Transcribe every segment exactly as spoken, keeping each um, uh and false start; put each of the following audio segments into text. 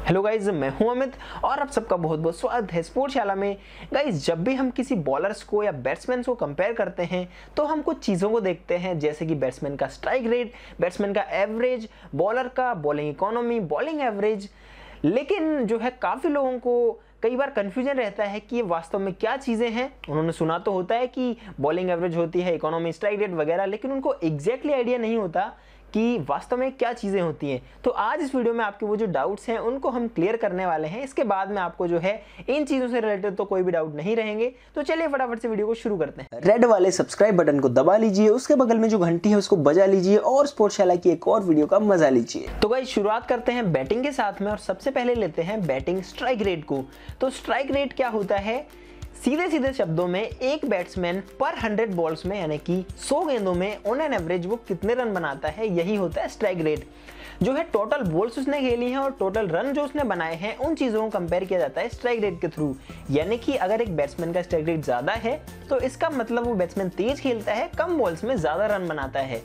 Hello guys, मैं हूं अमित और आप सबका बहुत बहुत स्वागत है स्पोर्ट्सशाला में। गाइज, जब भी हम किसी बॉलर्स को या बैट्समैन को कंपेयर करते हैं तो हम कुछ चीज़ों को देखते हैं, जैसे कि बैट्समैन का स्ट्राइक रेट, बैट्समैन का एवरेज, बॉलर का बॉलिंग इकोनॉमी, बॉलिंग एवरेज। लेकिन जो है काफ़ी लोगों को कई बार कन्फ्यूजन रहता है कि ये वास्तव में क्या चीज़ें हैं। उन्होंने सुना तो होता है कि बॉलिंग एवरेज होती है, इकोनॉमी, स्ट्राइक रेट वगैरह, लेकिन उनको एग्जैक्टली आइडिया नहीं होता कि वास्तव में क्या चीज़ें होती हैं। तो आज इस वीडियो में आपके वो जो डाउट्स हैं उनको हम क्लियर करने वाले हैं। इसके बाद में आपको जो है इन चीज़ों से रिलेटेड तो कोई भी डाउट नहीं रहेंगे। तो चलिए फटाफट से वीडियो को शुरू करते हैं। रेड वाले सब्सक्राइब बटन को दबा लीजिए, उसके बगल में जो घंटी है उसको बजा लीजिए और स्पोर्ट्सशाला की एक और वीडियो का मजा लीजिए। तो गाइस, शुरुआत करते हैं बैटिंग के साथ में और सबसे पहले लेते हैं बैटिंग स्ट्राइक रेट को। तो स्ट्राइक रेट क्या होता है? सीधे सीधे शब्दों में एक बैट्समैन पर हंड्रेड बॉल्स में यानी कि सौ गेंदों में ऑन एन एवरेज वो कितने रन बनाता है, यही होता है स्ट्राइक रेट। जो है टोटल बॉल्स उसने खेली हैं और टोटल रन जो उसने बनाए हैं, उन चीज़ों को कंपेयर किया जाता है स्ट्राइक रेट के थ्रू। यानी कि अगर एक बैट्समैन का स्ट्राइक रेट ज़्यादा है तो इसका मतलब वो बैट्समैन तेज खेलता है, कम बॉल्स में ज़्यादा रन बनाता है।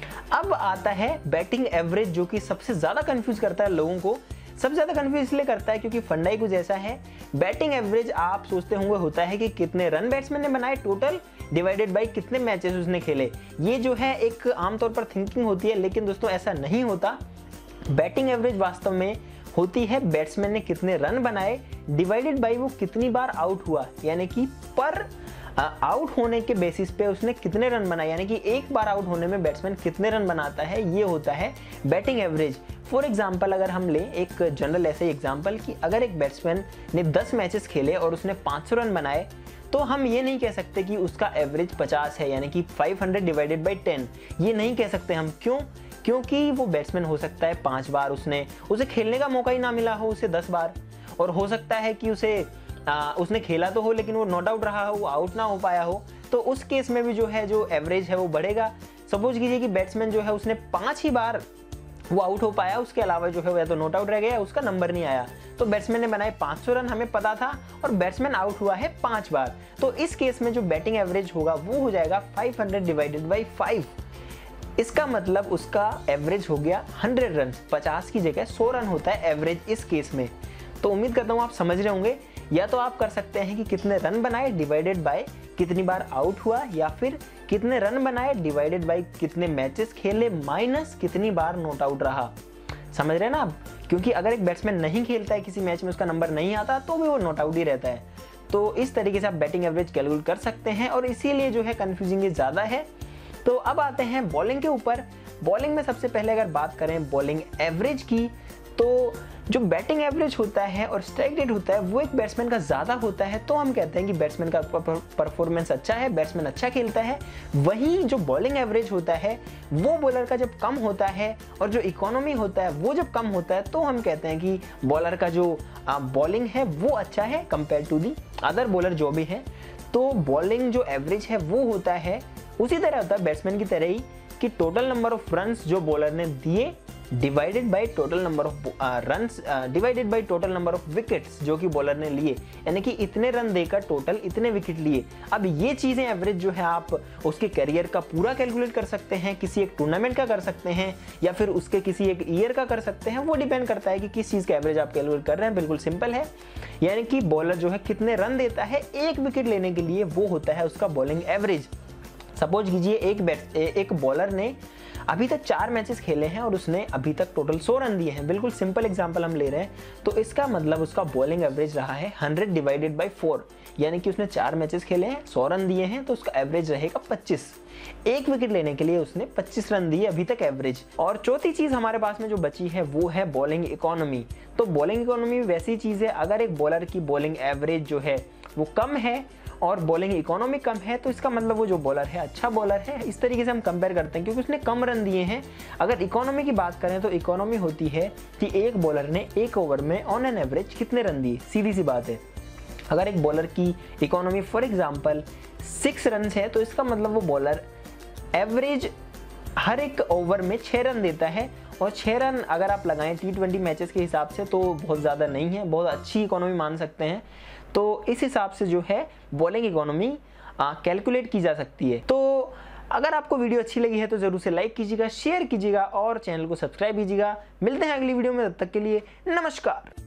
अब आता है बैटिंग एवरेज, जो कि सबसे ज़्यादा कन्फ्यूज करता है लोगों को। सबसे ज़्यादा कन्फ्यूज इसलिए करता है क्योंकि फंडा ही कुछ ऐसा है। बैटिंग एवरेज आप सोचते होंगे होता है कि कितने रन बैट्समैन ने बनाए टोटल डिवाइडेड बाय कितने मैचेस उसने खेले। ये जो है एक आमतौर पर थिंकिंग होती है, लेकिन दोस्तों ऐसा नहीं होता। बैटिंग एवरेज वास्तव में होती है बैट्समैन ने कितने रन बनाए डिवाइडेड बाय वो कितनी बार आउट हुआ, यानी कि पर आउट होने के बेसिस पे उसने कितने रन बनाए, यानी कि एक बार आउट होने में बैट्समैन कितने रन बनाता है, ये होता है बैटिंग एवरेज। फॉर एग्जांपल अगर हम लें एक जनरल ऐसे एग्जांपल कि अगर एक बैट्समैन ने दस मैचेस खेले और उसने पाँच सौ रन बनाए, तो हम ये नहीं कह सकते कि उसका एवरेज पचास है, यानी कि पाँच सौ डिवाइडेड बाय टेन। ये नहीं कह सकते हम। क्यों? क्योंकि वो बैट्समैन हो सकता है पाँच बार उसने उसे खेलने का मौका ही ना मिला हो, उसे दस बार, और हो सकता है कि उसे आ, उसने खेला तो हो लेकिन वो नॉट आउट रहा हो, वो आउट ना हो पाया हो। तो उस केस में भी जो है जो एवरेज है वो बढ़ेगा। सपोज कीजिए कि बैट्समैन जो है उसने पाँच ही बार वो आउट हो पाया, उसके अलावा जो है या तो नॉट आउट रह गया, उसका नंबर नहीं आया। तो बैट्समैन ने बनाए पाँच सौ रन, हमें पता था, और बैट्समैन आउट हुआ है पाँच बार। तो इस केस में जो बैटिंग एवरेज होगा वो हो जाएगा पाँच सौ डिवाइडेड बाई फाइव। इसका मतलब उसका एवरेज हो गया हंड्रेड रन। पचास की जगह सौ रन होता है एवरेज इस केस में। तो उम्मीद करता हूँ आप समझ रहे होंगे। या तो आप कर सकते हैं कि कितने रन बनाए डिवाइडेड बाय कितनी बार आउट हुआ, या फिर कितने रन बनाए डिवाइडेड बाय कितने मैचेस खेले माइनस कितनी बार नॉट आउट रहा। समझ रहे हैं ना आप? क्योंकि अगर एक बैट्समैन नहीं खेलता है किसी मैच में, उसका नंबर नहीं आता, तो भी वो नॉट आउट ही रहता है। तो इस तरीके से आप बैटिंग एवरेज कैलकुलेट कर सकते हैं और इसीलिए जो है कन्फ्यूजिंग ज़्यादा है। तो अब आते हैं बॉलिंग के ऊपर। बॉलिंग में सबसे पहले अगर बात करें बॉलिंग एवरेज की, तो जो बैटिंग एवरेज होता है और स्ट्राइक रेट होता है वो एक बैट्समैन का ज़्यादा होता है, तो हम कहते हैं कि बैट्समैन का परफॉर्मेंस अच्छा है, बैट्समैन अच्छा खेलता है। वहीं जो बॉलिंग एवरेज होता है वो बॉलर का जब कम होता है और जो इकोनॉमी होता है वो जब कम होता है, तो हम कहते हैं कि बॉलर का जो बॉलिंग है वो अच्छा है compare to the other bowler जो भी है। तो बॉलिंग जो एवरेज है वो होता है उसी तरह होता है बैट्समैन की तरह ही कि टोटल नंबर ऑफ रन्स जो बॉलर ने दिए divided by total number of runs divided by total number of wickets जो कि बॉलर ने लिए, यानी कि इतने रन देकर टोटल इतने विकेट लिए। अब ये चीज़ें एवरेज जो है आप उसके करियर का पूरा कैलकुलेट कर सकते हैं, किसी एक टूर्नामेंट का कर सकते हैं, या फिर उसके किसी एक ईयर का कर सकते हैं। वो डिपेंड करता है कि किस चीज़ का एवरेज आप कैलकुलेट कर रहे हैं। बिल्कुल सिंपल है, यानी कि बॉलर जो है कितने रन देता है एक विकेट लेने के लिए, वो होता है उसका बॉलिंग एवरेज। सपोज कीजिए एक बैट एक बॉलर ने अभी तक चार मैचेस खेले हैं और उसने अभी तक टोटल सौ रन दिए हैं। बिल्कुल सिंपल एग्जांपल हम ले रहे हैं, तो इसका मतलब उसका बॉलिंग एवरेज रहा है हंड्रेड डिवाइडेड बाय फोर, यानी कि उसने चार मैचेस खेले हैं, सौ रन दिए हैं, तो उसका एवरेज रहेगा पच्चीस। एक विकेट लेने के लिए उसने पच्चीस रन दिए अभी तक एवरेज। और चौथी चीज हमारे पास में जो बची है वो है बॉलिंग इकोनॉमी। तो बॉलिंग इकोनॉमी वैसी चीज है, अगर एक बॉलर की बॉलिंग एवरेज जो है वो कम है और बॉलिंग इकोनॉमी कम है, तो इसका मतलब वो जो बॉलर है अच्छा बॉलर है। इस तरीके से हम कंपेयर करते हैं क्योंकि उसने कम रन दिए हैं। अगर इकोनॉमी की बात करें तो इकोनॉमी होती है कि एक बॉलर ने एक ओवर में ऑन एन एवरेज कितने रन दिए। सीधी सी बात है, अगर एक बॉलर की economy for example six run है, तो इसका मतलब वो बॉलर एवरेज हर एक ओवर में छः रन देता है। और छः रन अगर आप लगाएं टी ट्वेंटी मैचेस के हिसाब से तो बहुत ज़्यादा नहीं है, बहुत अच्छी इकोनॉमी मान सकते हैं। तो इस हिसाब से जो है बॉलिंग इकोनॉमी कैलकुलेट की जा सकती है। तो अगर आपको वीडियो अच्छी लगी है तो जरूर से लाइक कीजिएगा, शेयर कीजिएगा और चैनल को सब्सक्राइब कीजिएगा। मिलते हैं अगली वीडियो में, तब तक के लिए नमस्कार।